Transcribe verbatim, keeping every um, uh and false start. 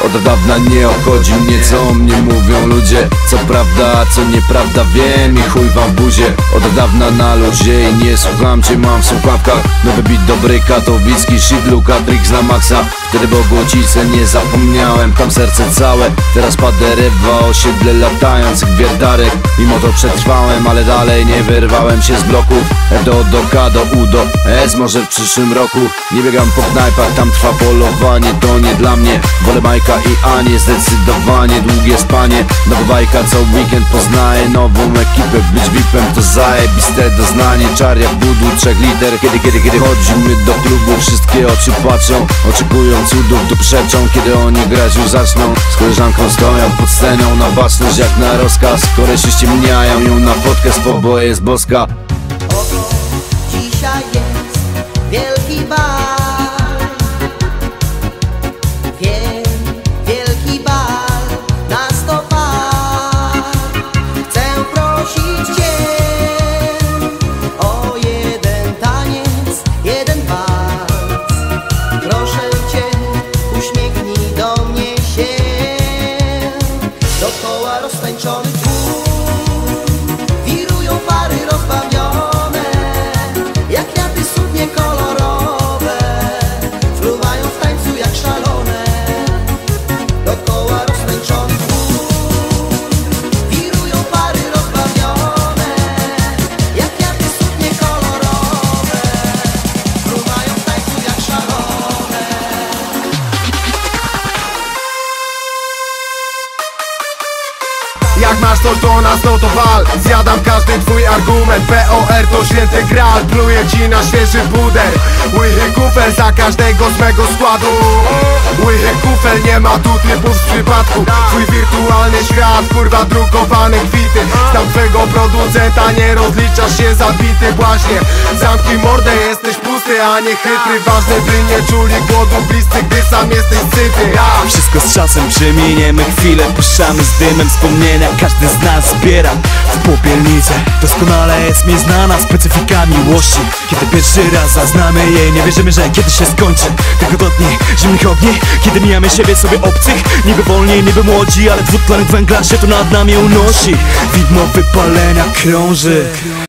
Od dawna nie obchodzi mnie, co o mnie mówią ludzie. Co prawda, a co nieprawda, wiem i chuj wam w buzie. Od dawna na luzie i nie słucham cię, mam w słuchawkach nowy beat dobry, katowicki shit, Luka Trix na maksa. Wtedy Bogocice nie zapomniałem, tam serce całe. Teraz paderewa, osiedle latających wiertarek. Mimo to przetrwałem, ale dalej nie wyrwałem się z bloków. Do do K do U do S, może w przyszłym roku. Nie biegam po knajpach, tam trwa polowanie, to nie dla mnie. Wolę Majka i Anię, zdecydowanie długie spanie. Nowa bajka, co weekend poznaję nową ekipę. Być V I P-em to zajebiste doznanie. Czar jak budu, trzech liter. Kiedy, kiedy, kiedy chodzimy do klubu, wszystkie oczy patrzą, oczekują cudów, tu przeczą. Kiedy oni grać już zaczną, z koleżanką stoją pod sceną na baczność jak na rozkaz. Kolesie ściemniają ją na fotkę, spobo jest boska. Oto dzisiaj jest wielki bal. Wiem, wielki bal na sto par. Chcę prosić cię o jeden taniec, jeden walc. Proszę cię, uśmiechnij do mnie się. Dookoła roztańczony tłum, wirują pary rozbawione, jak kwiaty suknie kolorowe, fruwają w tańcu jak szalone. Dookoła roztańczony tłum, wirują pary rozbawione, jak kwiaty suknie kolorowe, fruwają w tańcu jak szalone. Jak masz coś do nas, no to wal. Zjadam każdy twój argument. P O R to święty graal. Pluję ci na świeży puder. Łychy kufel za każdego z mego składu. Łychy kufel, nie ma tu typów w przypadku. Twój wirtualny świat, kurwa drukowane kwity. Znam twego producenta, nie rozliczasz się za bity. Właśnie, zamknij mordę, jesteś pusty, a nie chytry. Ważne, by nie czuli głodu bliscy, gdy sam jesteś syty. Ja. Wszystko z czasem przeminiemy, chwilę puszczamy z dymem wspomnienia. Każdy z nas zbiera w popielnicę. Doskonale jest mi znana specyfika miłości. Kiedy pierwszy raz zaznamy jej, nie wierzymy, że kiedyś się skończy. Tylko do dni zimnych ogni, kiedy mijamy siebie sobie obcych. Niby wolniej, niby młodzi, ale dwutlenek węgla się tu nad nami unosi. Widmo wypalenia krąży.